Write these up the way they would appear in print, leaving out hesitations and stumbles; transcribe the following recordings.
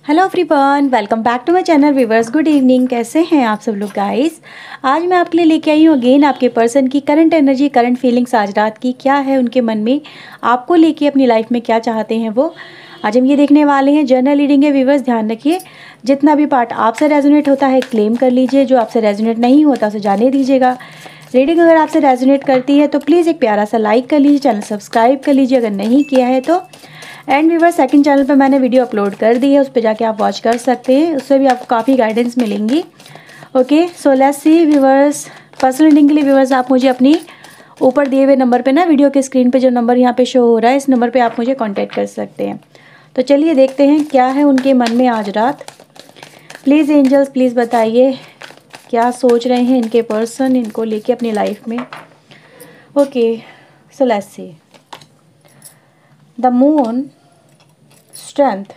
Hello everyone, welcome back to my channel viewers. Good evening, कैसे हैं आप सब लोग गाइस। आज मैं आपके लिए लेके आई हूँ अगेन आपके पर्सन की करंट एनर्जी, करंट फीलिंग्स आज रात की क्या है उनके मन में, आपको लेके अपनी लाइफ में क्या चाहते हैं वो आज हम ये देखने वाले हैं। जर्नल रीडिंग है व्यूअर्स, ध्यान रखिए जितना भी पार्ट आपसे रेजोनेट होता है क्लेम कर लीजिए, जो आपसे रेजोनेट नहीं होता उसे जाने दीजिएगा। रीडिंग अगर आपसे रेजोनेट करती है तो प्लीज़ एक प्यारा सा लाइक कर लीजिए, चैनल सब्सक्राइब कर लीजिए अगर नहीं किया है तो। एंड व्यूअर्स, सेकंड चैनल पर मैंने वीडियो अपलोड कर दी है, उस पर जाके आप वॉच कर सकते हैं, उससे भी आपको काफ़ी गाइडेंस मिलेंगी। Okay, so let's see viewers. Personal reading के लिए व्यूअर्स आप मुझे अपनी ऊपर दिए हुए नंबर पे ना, वीडियो के स्क्रीन पे जो नंबर यहाँ पे शो हो रहा है, इस नंबर पे आप मुझे कांटेक्ट कर सकते हैं। तो चलिए देखते हैं क्या है उनके मन में आज रात। प्लीज़ एंजल्स, प्लीज़ बताइए क्या सोच रहे हैं इनके पर्सन इनको लेके अपनी लाइफ में। Okay, so let's see. The moon, strength,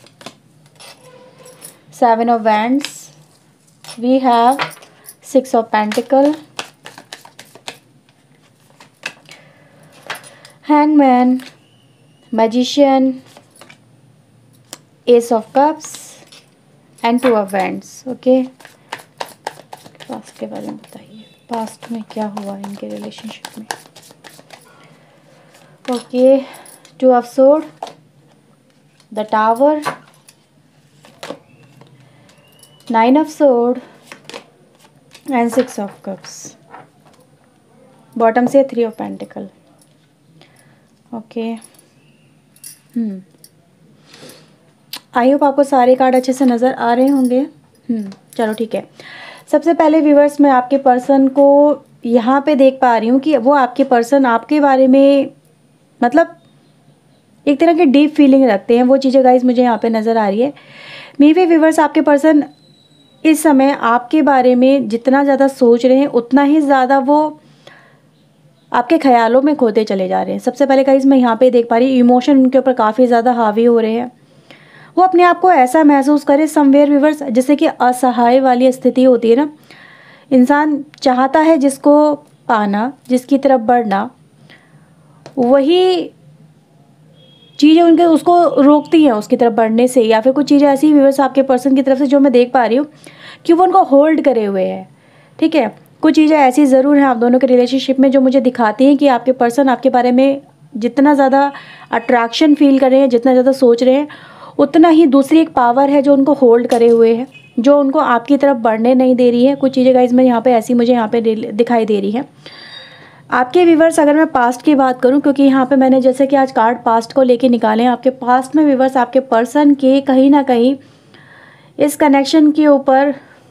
7 of wands, we have 6 of pentacle, hangman, magician, ace of cups and 2 of wands. Okay, past के बारे में बताइए, पास्ट में क्या हुआ इनके रिलेशनशिप में। Okay, 2 of sword, the tower, 9 of sword and 6 of cups। Bottom से 3 of pentacle। Okay, I hope आपको सारे कार्ड अच्छे से नज़र आ रहे होंगे। चलो ठीक है। सबसे पहले व्यूवर्स, मैं आपके पर्सन को यहाँ पे देख पा रही हूँ कि वो आपके पर्सन आपके बारे में मतलब एक तरह की डीप फीलिंग रखते हैं, वो चीज़ें गाइस मुझे यहाँ पे नज़र आ रही है। मे बी व्यूवर्स आपके पर्सन इस समय आपके बारे में जितना ज़्यादा सोच रहे हैं उतना ही ज़्यादा वो आपके ख्यालों में खोते चले जा रहे हैं। सबसे पहले गाइस मैं यहाँ पे देख पा रही हूँ इमोशन उनके ऊपर काफ़ी ज़्यादा हावी हो रहे हैं। वो अपने आप को ऐसा महसूस करे समवेयर व्यूवर्स, जैसे कि असहाय वाली स्थिति होती है ना, इंसान चाहता है जिसको पाना, जिसकी तरफ बढ़ना, वही चीज़ें उनके उसको रोकती हैं उसकी तरफ बढ़ने से, या फिर कुछ चीज़ें ऐसी व्यूअर्स आपके पर्सन की तरफ से जो मैं देख पा रही हूँ कि वो उनको होल्ड करे हुए है। ठीक है, कुछ चीज़ें ऐसी ज़रूर हैं आप दोनों के रिलेशनशिप में जो मुझे दिखाती हैं कि आपके पर्सन आपके बारे में जितना ज़्यादा अट्रैक्शन फील कर रहे हैं, जितना ज़्यादा सोच रहे हैं, उतना ही दूसरी एक पावर है जो उनको होल्ड करे हुए है, जो उनको आपकी तरफ बढ़ने नहीं दे रही है। कुछ चीज़ें गाइस मैं यहाँ पे ऐसी मुझे यहाँ पे दिखाई दे रही है। आपके व्यूवर्स, अगर मैं पास्ट की बात करूं, क्योंकि यहाँ पे मैंने जैसे कि आज कार्ड पास्ट को लेके निकाले हैं, आपके पास्ट में व्यूवर्स आपके पर्सन के कहीं ना कहीं इस कनेक्शन के ऊपर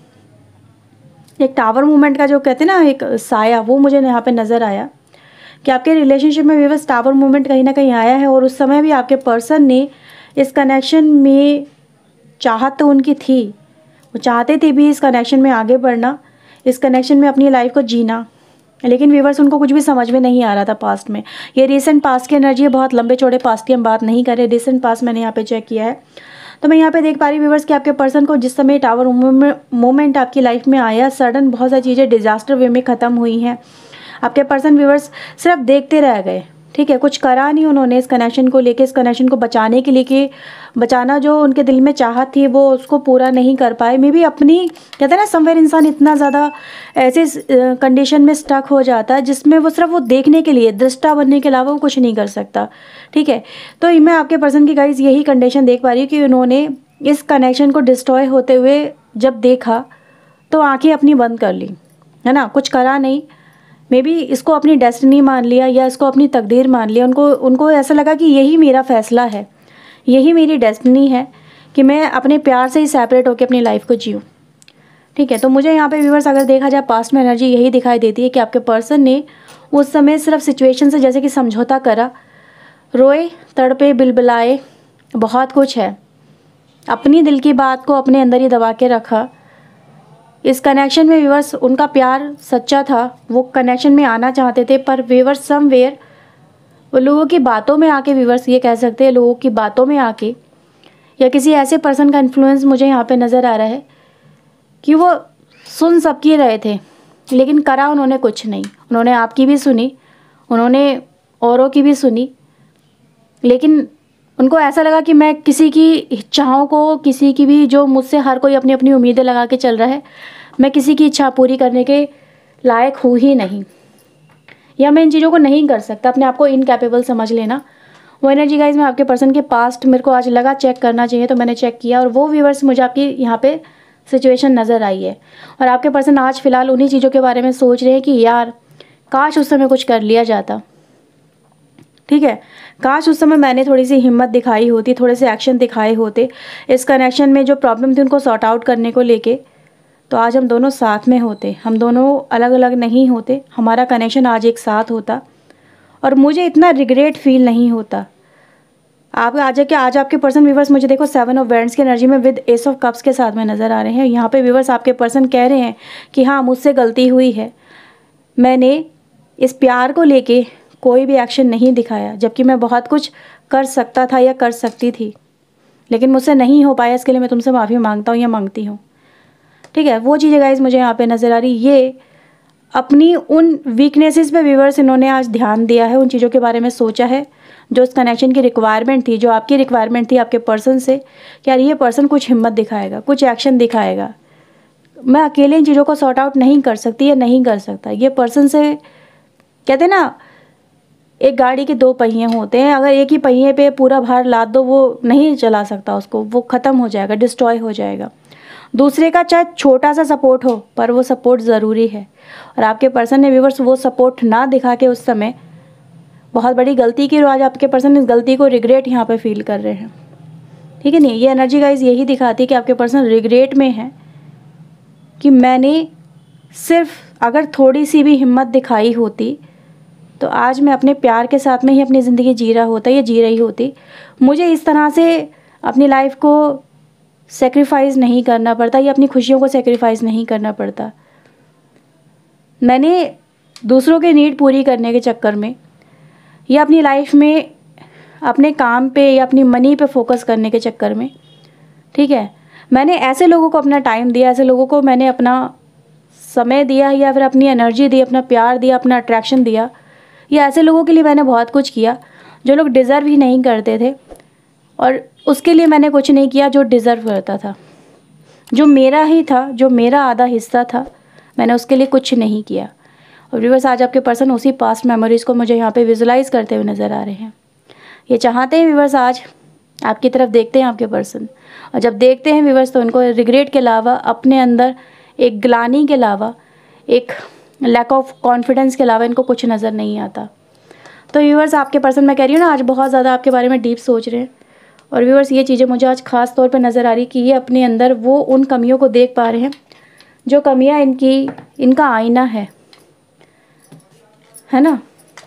एक टावर मूवमेंट का जो कहते हैं ना एक साया, वो मुझे यहाँ पे नज़र आया कि आपके रिलेशनशिप में व्यूवर्स टावर मूवमेंट कहीं ना कहीं आया है। और उस समय भी आपके पर्सन ने इस कनेक्शन में चाहत तो उनकी थी, वो चाहते थे भी इस कनेक्शन में आगे बढ़ना, इस कनेक्शन में अपनी लाइफ को जीना, लेकिन व्यूवर्स उनको कुछ भी समझ में नहीं आ रहा था पास्ट में। ये रीसेंट पास्ट की एनर्जी है, बहुत लंबे चौड़े पास्ट की हम बात नहीं कर रहे, रीसेंट पास्ट मैंने यहाँ पे चेक किया है। तो मैं यहाँ पे देख पा रही व्यूवर्स कि आपके पर्सन को जिस समय टावर मोमेंट आपकी लाइफ में आया, सडन बहुत सारी चीज़ें डिजास्टर वे में ख़त्म हुई हैं। आपके पर्सन व्यूवर्स सिर्फ देखते रह गए। ठीक है, कुछ करा नहीं उन्होंने इस कनेक्शन को लेके, इस कनेक्शन को बचाने के लिए कि बचाना जो उनके दिल में चाहत थी वो उसको पूरा नहीं कर पाए। मे बी अपनी कहते हैं ना समवेयर इंसान इतना ज़्यादा ऐसे कंडीशन में स्टक हो जाता है जिसमें वो सिर्फ वो देखने के लिए, दृष्टा बनने के अलावा वो कुछ नहीं कर सकता। ठीक है, तो मैं आपके पर्सन की गाइज यही कंडीशन देख पा रही हूँ कि उन्होंने इस कनेक्शन को डिस्ट्रॉय होते हुए जब देखा तो आँखें अपनी बंद कर ली, है ना, कुछ करा नहीं। मे बी इसको अपनी डेस्टिनी मान लिया या इसको अपनी तकदीर मान लिया। उनको ऐसा लगा कि यही मेरा फ़ैसला है, यही मेरी डेस्टिनी है कि मैं अपने प्यार से ही सेपरेट होकर अपनी लाइफ को जीऊँ। ठीक है, तो मुझे यहाँ पे व्यूवर्स अगर देखा जाए पास्ट में एनर्जी यही दिखाई देती है कि आपके पर्सन ने उस समय सिर्फ सिचुएशन से जैसे कि समझौता करा, रोए, तड़पे, बिलबिलाए, बहुत कुछ है, अपनी दिल की बात को अपने अंदर ही दबा के रखा। इस कनेक्शन में व्यूवर्स उनका प्यार सच्चा था, वो कनेक्शन में आना चाहते थे, पर व्यूवर्स समवेयर वो लोगों की बातों में आके, व्यूवर्स ये कह सकते हैं लोगों की बातों में आके, या किसी ऐसे पर्सन का इन्फ्लुएंस मुझे यहाँ पे नज़र आ रहा है कि वो सुन सबकी रहे थे लेकिन करा उन्होंने कुछ नहीं। उन्होंने आपकी भी सुनी, उन्होंने औरों की भी सुनी, लेकिन उनको ऐसा लगा कि मैं किसी की इच्छाओं को, किसी की भी, जो मुझसे हर कोई अपनी अपनी उम्मीदें लगा के चल रहा है, मैं किसी की इच्छा पूरी करने के लायक हूँ ही नहीं, या मैं इन चीज़ों को नहीं कर सकता, अपने आप को इनकैपेबल समझ लेना। वो एनर्जी गाइज में आपके पर्सन के पास्ट मेरे को आज लगा चेक करना चाहिए, तो मैंने चेक किया और वो व्यूअर्स मुझे आपकी यहाँ पे सिचुएशन नज़र आई है। और आपके पर्सन आज फ़िलहाल उन्हीं चीज़ों के बारे में सोच रहे हैं कि यार काश उस समय कुछ कर लिया जाता, ठीक है, काश उस समय मैंने थोड़ी सी हिम्मत दिखाई होती, थोड़े से एक्शन दिखाए होते, इस कनेक्शन में जो प्रॉब्लम थी उनको सॉर्ट आउट करने को लेके, तो आज हम दोनों साथ में होते, हम दोनों अलग अलग नहीं होते, हमारा कनेक्शन आज एक साथ होता और मुझे इतना रिग्रेट फील नहीं होता। आप आज आपके पर्सन व्यूवर्स मुझे देखो 7 ऑफ वैंड्स की एनर्जी में विद एस ऑफ कप्स के साथ में नज़र आ रहे हैं। यहाँ पे व्यूवर्स आपके पर्सन कह रहे हैं कि हाँ मुझसे गलती हुई है, मैंने इस प्यार को लेके कोई भी एक्शन नहीं दिखाया, जबकि मैं बहुत कुछ कर सकता था या कर सकती थी, लेकिन मुझसे नहीं हो पाया, इसके लिए मैं तुमसे माफ़ी मांगता हूँ या मांगती हूँ, ठीक है। वो चीज़ें गाइज मुझे यहाँ पे नज़र आ रही, ये अपनी उन वीकनेसेस पे व्यूवर्स इन्होंने आज ध्यान दिया है, उन चीज़ों के बारे में सोचा है जो इस कनेक्शन की रिक्वायरमेंट थी, जो आपकी रिक्वायरमेंट थी आपके पर्सन से, कि यार ये पर्सन कुछ हिम्मत दिखाएगा, कुछ एक्शन दिखाएगा, मैं अकेले इन चीज़ों को सॉर्ट आउट नहीं कर सकती या नहीं कर सकता। ये पर्सन से कहते हैं ना, एक गाड़ी के 2 पहिए होते हैं, अगर एक ही पहिए पे पूरा भार लाद दो वो नहीं चला सकता उसको, वो ख़त्म हो जाएगा, डिस्ट्रॉय हो जाएगा। दूसरे का चाहे छोटा सा सपोर्ट हो, पर वो सपोर्ट ज़रूरी है। और आपके पर्सन ने व्यूअर्स वो सपोर्ट ना दिखा के उस समय बहुत बड़ी गलती की, और आज आपके पर्सन इस गलती को रिग्रेट यहाँ पे फील कर रहे हैं, ठीक है नहीं। ये एनर्जी गाइज यही दिखाती है कि आपके पर्सन रिग्रेट में है कि मैंने सिर्फ अगर थोड़ी सी भी हिम्मत दिखाई होती तो आज मैं अपने प्यार के साथ में ही अपनी ज़िंदगी जी रहा होता या जी रही होती, मुझे इस तरह से अपनी लाइफ को सेक्रीफाइस नहीं करना पड़ता या अपनी खुशियों को सेक्रीफाइस नहीं करना पड़ता। मैंने दूसरों के नीड पूरी करने के चक्कर में या अपनी लाइफ में अपने काम पे या अपनी मनी पे फोकस करने के चक्कर में, ठीक है, मैंने ऐसे लोगों को अपना टाइम दिया, ऐसे लोगों को मैंने अपना समय दिया या फिर अपनी एनर्जी दी, अपना प्यार दिया, अपना अट्रैक्शन दिया, या ऐसे लोगों के लिए मैंने बहुत कुछ किया जो लोग डिज़र्व ही नहीं करते थे, और उसके लिए मैंने कुछ नहीं किया जो डिज़र्व करता था, जो मेरा ही था, जो मेरा आधा हिस्सा था, मैंने उसके लिए कुछ नहीं किया। और व्यूअर्स आज आपके पर्सन उसी पास्ट मेमोरीज़ को मुझे यहाँ पे विजुलाइज़ करते हुए नज़र आ रहे हैं। ये चाहते हैं व्यूअर्स आज आपकी तरफ देखते हैं आपके पर्सन, और जब देखते हैं व्यूअर्स तो उनको रिग्रेट के अलावा, अपने अंदर एक ग्लानी के अलावा, एक लैक ऑफ कॉन्फिडेंस के अलावा इनको कुछ नज़र नहीं आता। तो व्यूअर्स आपके पर्सन, मैं कह रही हूँ ना, आज बहुत ज़्यादा आपके बारे में डीप सोच रहे हैं। और व्यूअर्स ये चीज़ें मुझे आज ख़ास तौर पे नज़र आ रही कि ये अपने अंदर वो उन कमियों को देख पा रहे हैं जो कमियाँ इनका आईना है ना,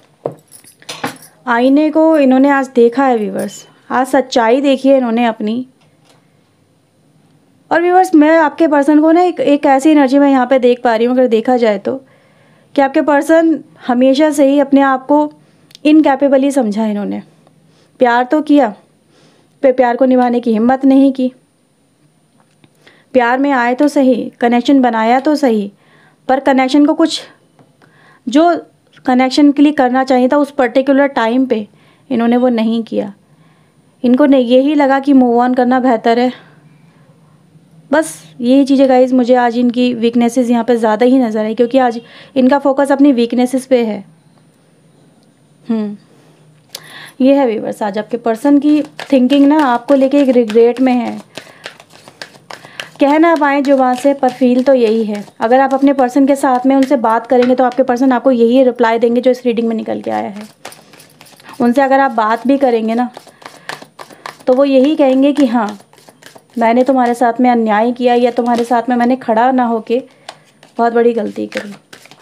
आईने को इन्होंने आज देखा है व्यूअर्स, आज सच्चाई देखी है इन्होंने अपनी। और व्यूअर्स मैं आपके पर्सन को ना एक ऐसी एनर्जी में यहाँ पे देख पा रही हूँ, अगर देखा जाए तो, कि आपके पर्सन हमेशा से ही अपने आप को इनकैपेबल ही समझा इन्होंने। प्यार तो किया, पे प्यार को निभाने की हिम्मत नहीं की, प्यार में आए तो सही, कनेक्शन बनाया तो सही, पर कनेक्शन को कुछ जो कनेक्शन के लिए करना चाहिए था उस पर्टिकुलर टाइम पे इन्होंने वो नहीं किया। इनको यही लगा कि मूव ऑन करना बेहतर है। बस यही चीज़ें गाइज मुझे आज इनकी वीकनेसेस यहाँ पे ज़्यादा ही नज़र आई, क्योंकि आज इनका फोकस अपनी वीकनेसेस पे है। ये है व्यूअर्स आज आपके पर्सन की थिंकिंग ना, आपको लेके एक रिग्रेट में है। कह ना पाएँ जुबान से, पर फील तो यही है। अगर आप अपने पर्सन के साथ में उनसे बात करेंगे तो आपके पर्सन आपको यही रिप्लाई देंगे जो इस रीडिंग में निकल के आया है। उनसे अगर आप बात भी करेंगे ना तो वो यही कहेंगे कि हाँ मैंने तुम्हारे साथ में अन्याय किया, या तुम्हारे साथ में मैंने खड़ा ना होके बहुत बड़ी गलती करी।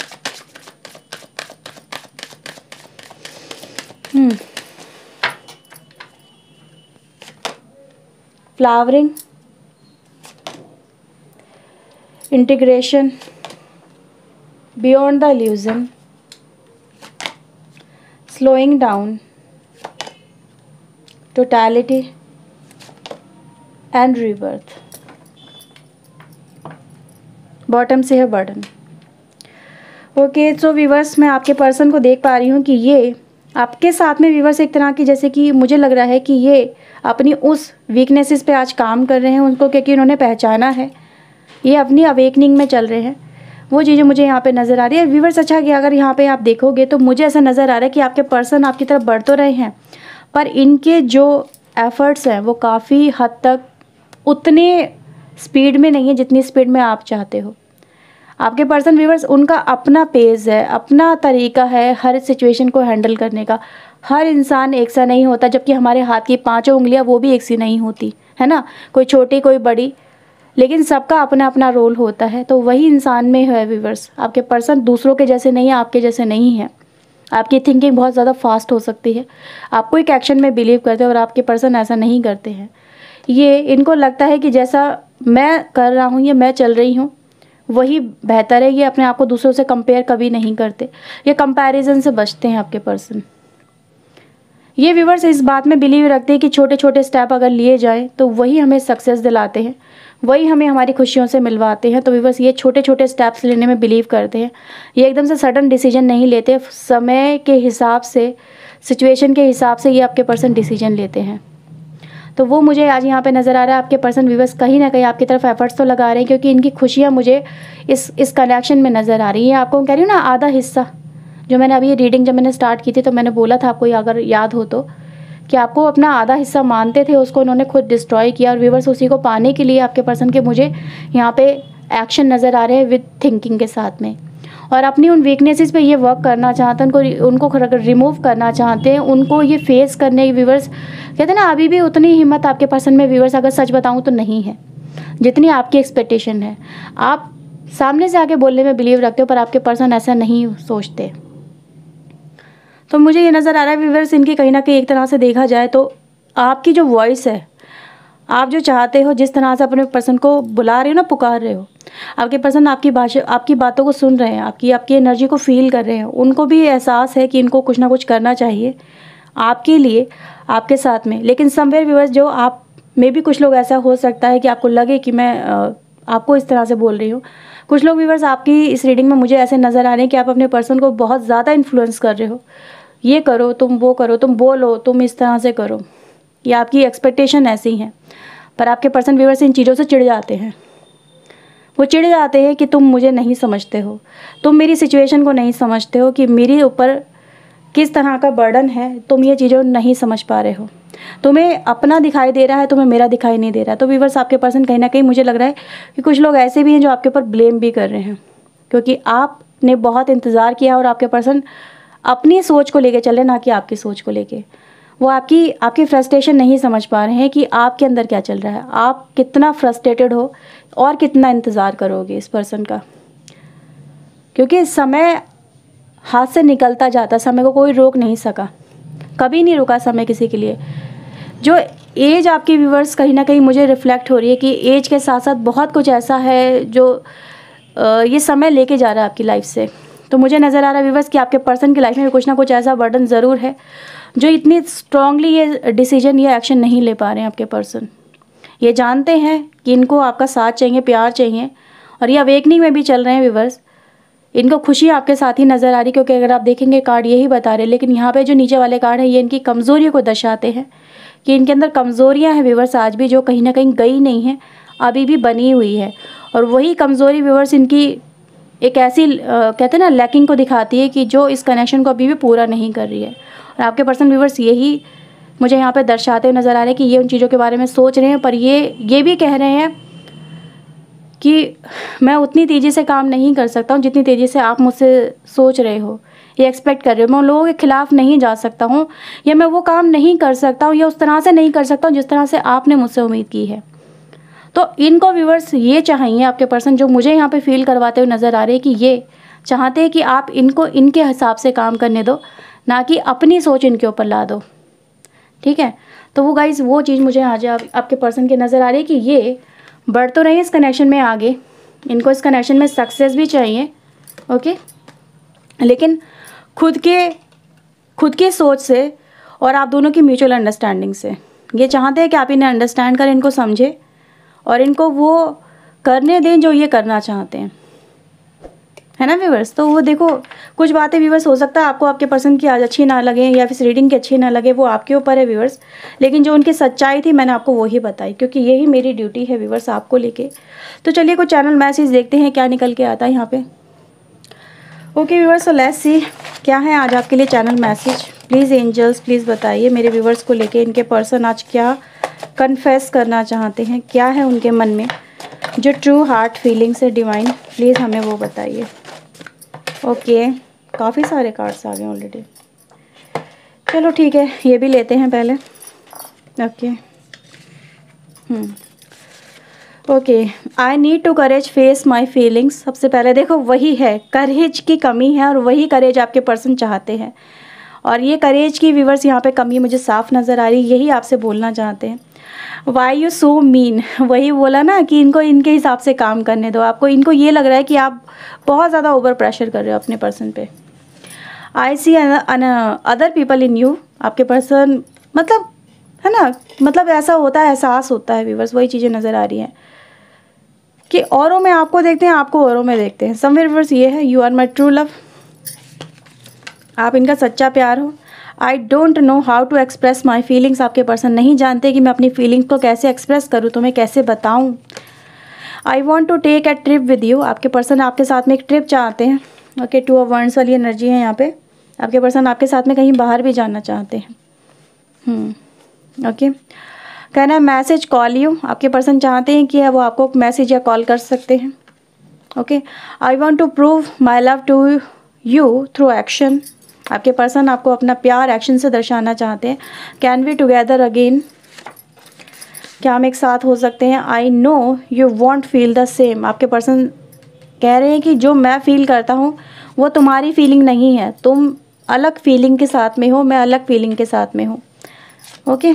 Flowering, integration, beyond the illusion, slowing down, totality and rebirth. Bottom से है बर्डन। ओके, सो व्यूअर्स मैं आपके पर्सन को देख पा रही हूँ कि ये आपके साथ में व्यूअर्स एक तरह की, जैसे कि मुझे लग रहा है कि ये अपनी उस वीकनेसेस पे आज काम कर रहे हैं उनको, क्योंकि उन्होंने पहचाना है, ये अपनी अवेकनिंग में चल रहे हैं, वो चीज़ें मुझे यहाँ पे नज़र आ रही है व्यूअर्स। अच्छा कि अगर यहाँ पे आप देखोगे तो मुझे ऐसा नज़र आ रहा है कि आपके पर्सन आपकी तरफ बढ़ तो रहे हैं, पर इनके जो एफ़र्ट्स हैं वो काफ़ी हद तक उतने स्पीड में नहीं है जितनी स्पीड में आप चाहते हो। आपके पर्सन व्यूअर्स, उनका अपना पेस है, अपना तरीका है हर सिचुएशन को हैंडल करने का। हर इंसान एक सा नहीं होता, जबकि हमारे हाथ की 5 उंगलियां वो भी एक सी नहीं होती है ना, कोई छोटी कोई बड़ी, लेकिन सबका अपना अपना रोल होता है। तो वही इंसान में है व्यूअर्स। आपके पर्सन दूसरों के जैसे नहीं है, आपके जैसे नहीं है। आपकी थिंकिंग बहुत ज़्यादा फास्ट हो सकती है, आपको एक एक्शन में बिलीव करते हैं और आपके पर्सन ऐसा नहीं करते हैं। ये इनको लगता है कि जैसा मैं कर रहा हूँ या मैं चल रही हूँ वही बेहतर है। ये अपने आप को दूसरों से कंपेयर कभी नहीं करते, ये कंपैरिजन से बचते हैं आपके पर्सन। ये व्यूअर्स इस बात में बिलीव रखते हैं कि छोटे छोटे स्टेप अगर लिए जाएं तो वही हमें सक्सेस दिलाते हैं, वही हमें हमारी खुशियों से मिलवाते हैं। तो व्यूअर्स ये छोटे छोटे स्टेप्स लेने में बिलीव करते हैं। ये एकदम से सडन डिसीजन नहीं लेते, समय के हिसाब से, सिचुएशन के हिसाब से ये आपके पर्सन डिसीजन लेते हैं। तो वो मुझे आज यहाँ पे नज़र आ रहा है। आपके पर्सन व्यूअर्स कहीं ना कहीं आपकी तरफ एफर्ट्स तो लगा रहे हैं, क्योंकि इनकी खुशियाँ मुझे इस कनेक्शन में नज़र आ रही है। आपको कह रही हूँ ना, आधा हिस्सा जो मैंने अभी रीडिंग जब मैंने स्टार्ट की थी तो मैंने बोला था आपको, अगर याद हो तो, कि आपको अपना आधा हिस्सा मानते थे, उसको उन्होंने खुद डिस्ट्रॉय किया। और व्यूअर्स उसी को पाने के लिए आपके पर्सन के मुझे यहाँ पे एक्शन नज़र आ रहे हैं विद थिंकिंग के साथ में। और अपनी उन वीकनेसेस पे ये वर्क करना चाहते हैं, उनको रिमूव करना चाहते हैं, उनको ये फेस करने की व्यूअर्स कहते हैं ना, अभी भी उतनी हिम्मत आपके पर्सन में व्यूअर्स अगर सच बताऊँ तो नहीं है जितनी आपकी एक्सपेक्टेशन है। आप सामने से आके बोलने में बिलीव रखते हो, पर आपके पर्सन ऐसा नहीं सोचते। तो मुझे ये नज़र आ रहा है व्यूअर्स, इनकी कहीं ना कहीं एक तरह से देखा जाए तो आपकी जो वॉइस है, आप जो चाहते हो, जिस तरह से अपने पर्सन को बुला रहे हो ना, पुकार रहे हो, आपके पर्सन आपकी भाषा, आपकी बातों को सुन रहे हैं, आपकी एनर्जी को फील कर रहे हैं। उनको भी एहसास है कि इनको कुछ ना कुछ करना चाहिए आपके लिए, आपके साथ में। लेकिन समवेयर व्यूअर्स, जो आप में भी कुछ लोग ऐसा हो सकता है कि आपको लगे कि मैं आपको इस तरह से बोल रही हूँ। कुछ लोग व्यूअर्स आपकी इस रीडिंग में मुझे ऐसे नज़र आ रहे हैं कि आप अपने पर्सन को बहुत ज़्यादा इन्फ्लुएंस कर रहे हो, ये करो, तुम वो करो, तुम बोलो, तुम इस तरह से करो, ये आपकी एक्सपेक्टेशन ऐसी है। पर आपके पर्सन व्यूअर्स इन चीज़ों से चिढ़ जाते हैं। वो चिढ़ जाते हैं कि तुम मुझे नहीं समझते हो, तुम मेरी सिचुएशन को नहीं समझते हो, कि मेरे ऊपर किस तरह का बर्डन है, तुम ये चीज़ें नहीं समझ पा रहे हो, तुम्हें अपना दिखाई दे रहा है, तुम्हें मेरा दिखाई नहीं दे रहा। तो व्यूअर्स आपके पर्सन कहीं ना कहीं मुझे लग रहा है कि कुछ लोग ऐसे भी हैं जो आपके ऊपर ब्लेम भी कर रहे हैं, क्योंकि आपने बहुत इंतज़ार किया और आपके पर्सन अपनी सोच को लेके चले, ना कि आपकी सोच को लेके। वो आपकी फ्रस्ट्रेशन नहीं समझ पा रहे हैं कि आपके अंदर क्या चल रहा है, आप कितना फ्रस्ट्रेटेड हो और कितना इंतज़ार करोगे इस पर्सन का। क्योंकि समय हाथ से निकलता जाता, समय को कोई रोक नहीं सका, कभी नहीं रुका समय किसी के लिए। जो एज आपकी व्यूअर्स कहीं ना कहीं मुझे रिफ्लेक्ट हो रही है कि एज के साथ साथ बहुत कुछ ऐसा है जो ये समय लेके जा रहा है आपकी लाइफ से। तो मुझे नज़र आ रहा है व्यूअर्स कि आपके पर्सन की लाइफ में कुछ ना कुछ ऐसा बर्डन ज़रूर है जो इतनी स्ट्रांगली ये डिसीजन या एक्शन नहीं ले पा रहे हैं। आपके पर्सन ये जानते हैं कि इनको आपका साथ चाहिए, प्यार चाहिए, और ये अवेकनिंग में भी चल रहे हैं व्यूअर्स। इनको खुशी आपके साथ ही नज़र आ रही, क्योंकि अगर आप देखेंगे कार्ड यही बता रहे हैं। लेकिन यहाँ पे जो नीचे वाले कार्ड हैं ये इनकी कमज़ोरियों को दर्शाते हैं कि इनके अंदर कमज़ोरियाँ हैं व्यूअर्स आज भी, जो कहीं ना कहीं गई नहीं हैं, अभी भी बनी हुई है। और वही कमज़ोरी व्यूअर्स इनकी एक ऐसी कहते हैं ना, लैकिंग को दिखाती है कि जो इस कनेक्शन को अभी भी पूरा नहीं कर रही है। और आपके पर्सन व्यूअर्स यही मुझे यहाँ पे दर्शाते हुए नज़र आ रहे हैं कि ये उन चीज़ों के बारे में सोच रहे हैं, पर ये भी कह रहे हैं कि मैं उतनी तेज़ी से काम नहीं कर सकता हूँ जितनी तेज़ी से आप मुझसे सोच रहे हो, ये एक्सपेक्ट कर रहे हो। मैं उन लोगों के ख़िलाफ़ नहीं जा सकता हूँ, या मैं वो काम नहीं कर सकता हूँ, या उस तरह से नहीं कर सकता हूँ जिस तरह से आपने मुझसे उम्मीद की है। तो इनको व्यूअर्स ये चाहिए, आपके पर्सन जो मुझे यहाँ पे फील करवाते हुए नज़र आ रहे हैं कि ये चाहते हैं कि आप इनको इनके हिसाब से काम करने दो, ना कि अपनी सोच इनके ऊपर ला दो। ठीक है, तो वो गाइज़ वो चीज़ मुझे आज आपके पर्सन के नज़र आ रही है कि ये बढ़ तो रहे हैं इस कनेक्शन में आगे, इनको इस कनेक्शन में सक्सेस भी चाहिए, ओके, लेकिन खुद के सोच से और आप दोनों की म्यूचुअल अंडरस्टैंडिंग से। ये चाहते हैं कि आप इन्हें अंडरस्टैंड करें, इनको समझें और इनको वो करने दें जो ये करना चाहते हैं। है ना व्यूवर्स। तो वो देखो कुछ बातें व्यूवर्स हो सकता है आपको आपके पर्सन की आज अच्छी ना लगे या फिर रीडिंग की अच्छी ना लगे, वो आपके ऊपर है व्यूवर्स, लेकिन जो उनकी सच्चाई थी मैंने आपको वही बताई, क्योंकि यही मेरी ड्यूटी है व्यूवर्स आपको लेके। तो चलिए कुछ चैनल मैसेज देखते हैं क्या निकल के आता है यहाँ पे। Okay viewers, so let's see क्या है आज आपके लिए channel message. Please angels please बताइए मेरे व्यूवर्स को लेके इनके पर्सन आज क्या कन्फेस करना चाहते हैं, क्या है उनके मन में जो ट्रू हार्ट फीलिंग्स है डिवाइन, प्लीज़ हमें वो बताइए। ओके, काफ़ी सारे कार्ड्स आ गए ऑलरेडी। चलो ठीक है, ये भी लेते हैं पहले। Okay okay, I need to courage face my feelings. सबसे पहले देखो वही है, करेज की कमी है और वही करेज आपके पर्सन चाहते हैं, और ये करेज की व्यूवर्स यहाँ पे कमी मुझे साफ नज़र आ रही है, यही आपसे बोलना चाहते हैं। वाई यू सो मीन, वही बोला ना कि इनको इनके हिसाब से काम करने दो। आपको इनको ये लग रहा है कि आप बहुत ज़्यादा ओवर प्रेशर कर रहे हो अपने पर्सन पे। I see other people in you, आपके पर्सन मतलब है ना, मतलब ऐसा होता है, एहसास होता है व्यूवर्स, वही चीज़ें नज़र आ रही हैं कि औरों में आपको देखते हैं, आपको औरों में देखते हैं। समवेयर व्यूवर्स ये है, you are my true love, आप इनका सच्चा प्यार हो। I don't know how to express my feelings, आपके पर्सन नहीं जानते कि मैं अपनी फीलिंग्स को कैसे एक्सप्रेस करूँ, तुम्हें कैसे बताऊँ। I want to take a trip with you, आपके पर्सन आपके साथ में एक ट्रिप चाहते हैं। ओके, 2 ऑफ वंड्स वाली एनर्जी है यहाँ पे, आपके पर्सन आपके साथ में कहीं बाहर भी जाना चाहते हैं। ओके, कहना है मैसेज कॉल यू, आपके पर्सन चाहते हैं कि वो आपको मैसेज या कॉल कर सकते हैं। Okay, I want to prove my love to you through action, आपके पर्सन आपको अपना प्यार एक्शन से दर्शाना चाहते हैं। कैन वी टुगेदर अगेन, क्या हम एक साथ हो सकते हैं। I know you want feel the same, आपके पर्सन कह रहे हैं कि जो मैं फील करता हूँ वो तुम्हारी फीलिंग नहीं है, तुम अलग फीलिंग के साथ में हो, मैं अलग फीलिंग के साथ में हूँ। Okay,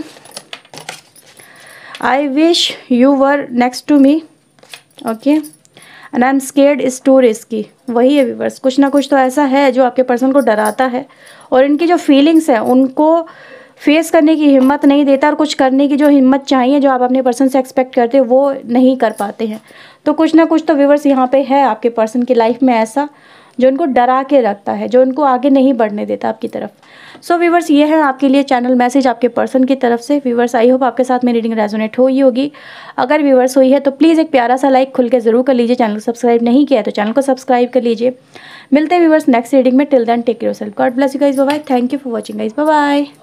I wish you were next to me. Okay, and I am scared is too risky, वही है व्यूवर्स, कुछ ना कुछ तो ऐसा है जो आपके पर्सन को डराता है, और इनकी जो फीलिंग्स हैं उनको फेस करने की हिम्मत नहीं देता, और कुछ करने की जो हिम्मत चाहिए जो आप अपने पर्सन से एक्सपेक्ट करते हो वो नहीं कर पाते हैं। तो कुछ ना कुछ तो व्यूवर्स यहाँ पे है आपके पर्सन की लाइफ में ऐसा जो उनको डरा के रखता है, जो उनको आगे नहीं बढ़ने देता आपकी तरफ। सो व्यूवर्स ये है आपके लिए चैनल मैसेज आपके पर्सन की तरफ से। व्यूवर्स आई होप आपके साथ मेरी रीडिंग रेजोनेट हुई होगी। अगर व्यूवर्स हुई है तो प्लीज़ एक प्यारा सा लाइक खुल के ज़रूर कर लीजिए। चैनल को सब्सक्राइब नहीं किया है तो चैनल को सब्सक्राइब कर लीजिए। मिलते हैं व्यूवर्स नेक्स्ट रीडिंग में। Till then take care yourself, God bless you guys, bye bye, thank you for watching guys, bye bye.